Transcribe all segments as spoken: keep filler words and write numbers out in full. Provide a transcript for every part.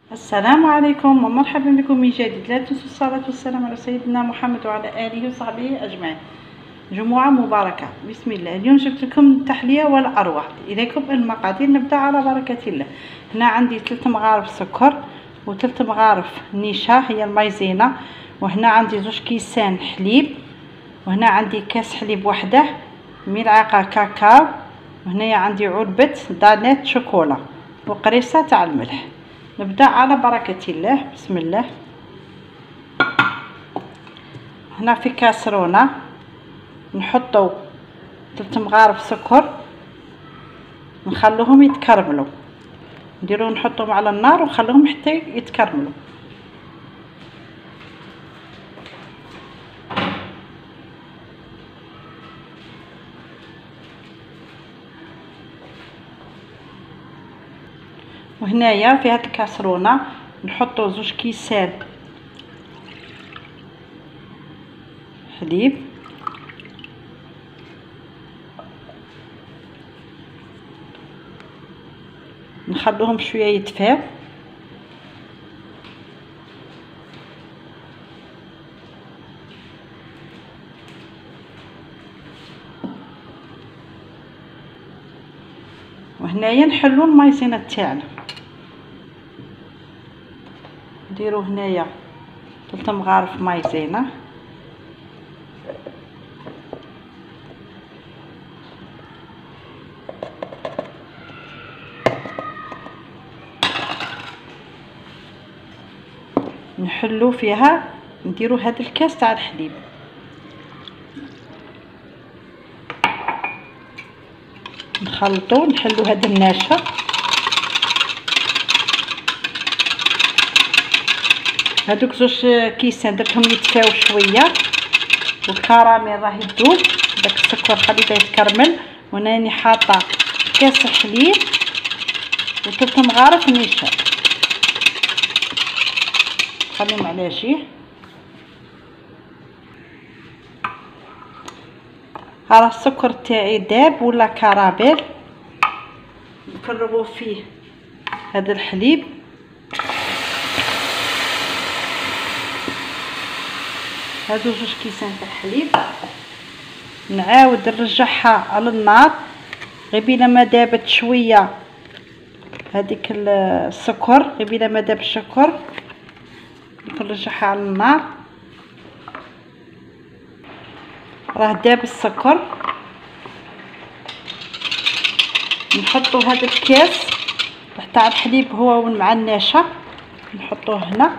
السلام عليكم ومرحبا بكم من جديد. لا تنسوا الصلاة والسلام على سيدنا محمد وعلى آله وصحبه أجمعين. جمعة مباركة. بسم الله. اليوم جبت لكم التحلية ولا أروع. إليكم المقادير. نبدأ على بركة الله. هنا عندي ثلاثة مغارف سكر وثلاثة مغارف نيشا هي المايزينا، وهنا عندي زوج كيسان حليب، وهنا عندي كاس حليب وحده، ملعقة كاكاو، وهنا عندي علبة دانيت شوكولا وقريصة تاع الملح. نبدأ على بركة الله. بسم الله. هنا في كاسرونة نحطو ثلاثة مغارف سكر نخلوهم يتكرملوا، نديرو نحطهم على النار ونخلوهم حتى يتكرملوا. وهنايا في هاد الكاسرونه نحطو زوج كيسان حليب، نخلوهم شويه يدفاو، وهنايا نحلو المايزينا تاعنا. نديرو هنايا ثلاثة مغارف مايزينا، نحلو فيها نديرو هذا الكاس تاع الحليب، نخلطو نحلو هذا الناشا، هادوك زوج كيسان درتهم يتفاو شويه، والكراميل راه يذوب، داك السكر خليته يتكرمل. وهنا راني حاطه كاس حليب وثلاثة مغارف نشا، نخليهم على جيه. ها راه السكر تاعي داب ولا كراميل، نفرغو فيه هذا الحليب، هادو جوج كيسان تاع الحليب، نعاود نرجعها على النار غير بلا ما دابت شويه هذيك السكر، غير بلا ما داب السكر نرجعها على النار. راه داب السكر، نحطو هذا الكاس تاع الحليب هو مع النشا نحطوه هنا،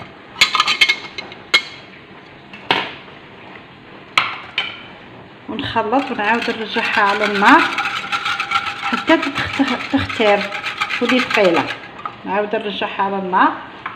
ونخلط ونعاود نرجعها على النار حتى تختار تولي ثقيله. نعاود نرجعها على النار،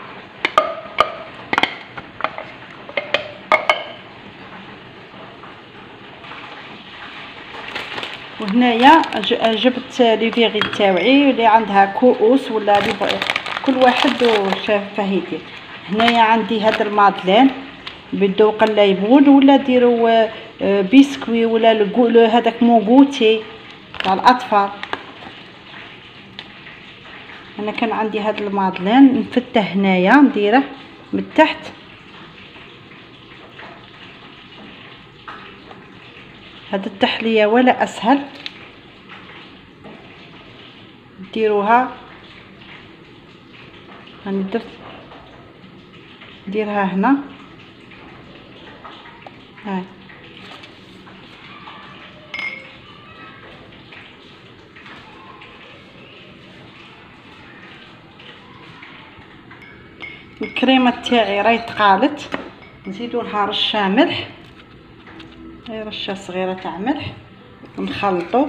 وهنايا جبت لي فيغي تاوعي اللي عندها كؤوس ولا كل واحد وشفاهيتي. هنايا عندي هذا المادلين بالذوق الليمون، ولا ديروا بيسكوي ولا هذاك موغوتي تاع الاطفال. انا كان عندي هذا المادلين نفتح هنايا نديره من تحت، هذه التحليه ولا اسهل. ديروها راني درت نديرها هنا، هاي الكريمه تاعي راهي تقالت، نزيدو لها رشه ملح، هاي رشه صغيره تاع ملح، ونخلطو.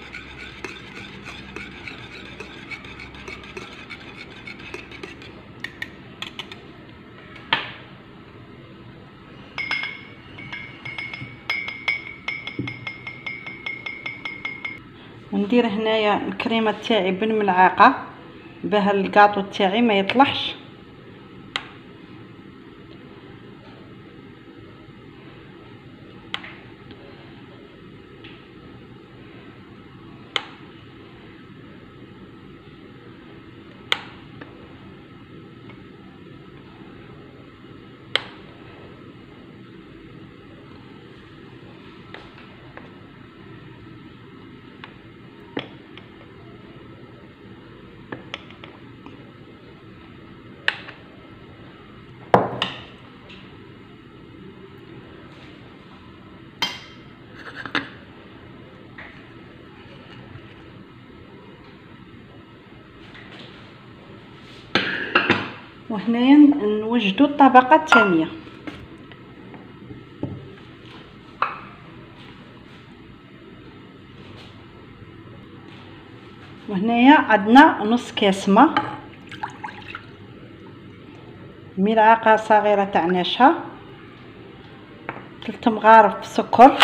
وندير هنايا الكريمه تاعي بالملعقه باه الكاطو تاعي ما يطلعش. وهنايا نوجدوا الطبقة الثانية. وهنايا عندنا نص كاس ماء، ملعقة صغيرة تاع نشا، ثلاث مغارف سكر،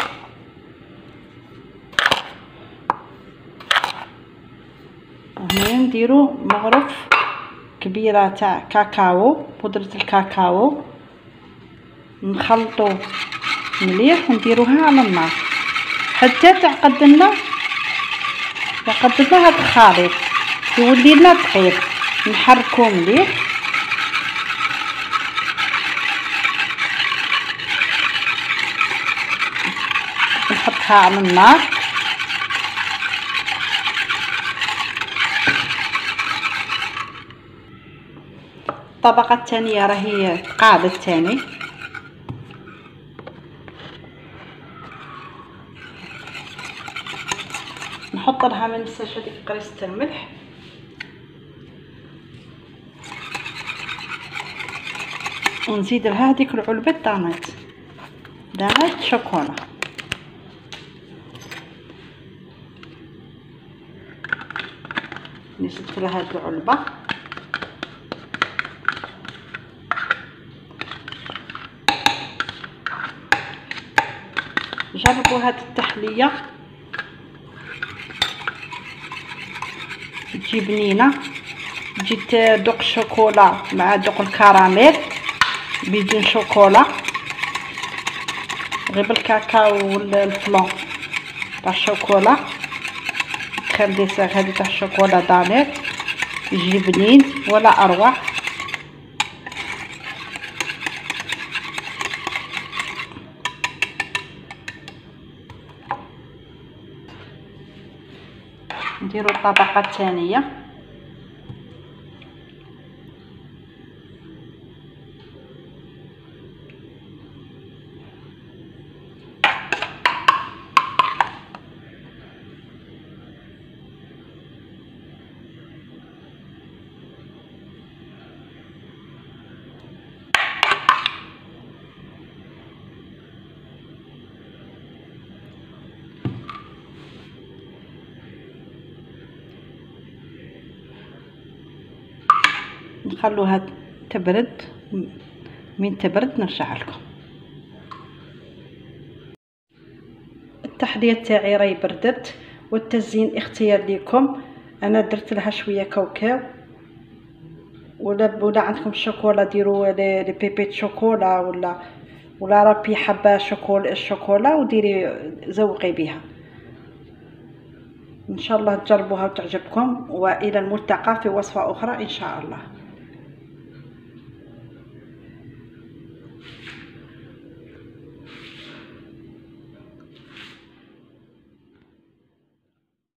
وهنا نديرو مغرف كبيرة تاع كاكاو، بودرة الكاكاو، نخلطو مليح ونديروها على النار حتى تعقد لنا تعقد لنا هاد الخليط يولي لنا ثقيل. نحركو مليح نحطها على النار. الطبقة الثانية راهي القاعدة الثاني، نحط لها ما ننساش هذيك قريصة الملح، ونزيد لها هذيك العلبة دانات دانات شوكولا. نزيد لها هذه العلبة، جربوا هذه التحلية تجي بنينه، تجي تذوق الشوكولا مع ذوق الكراميل بدون شوكولا، غير بالكاكاو والفلون تاع الشوكولا، كريم ديسير هذه تاع الشوكولا دانير يجي بنين ولا اروع. نديرو الطبقة الثانية، نخلوها تبرد، من تبرد نرجع لكم. التحلية تاعي راهي بردت، والتزيين اختيار ليكم. انا درت لها شويه كاوكاو، ولا ولا عندكم شوكولا ديروا لي بيبيت شوكولا، ولا ولا ربي حبه شوكولا الشوكولا وديري زوقي بها. ان شاء الله تجربوها وتعجبكم، والى الملتقى في وصفه اخرى ان شاء الله.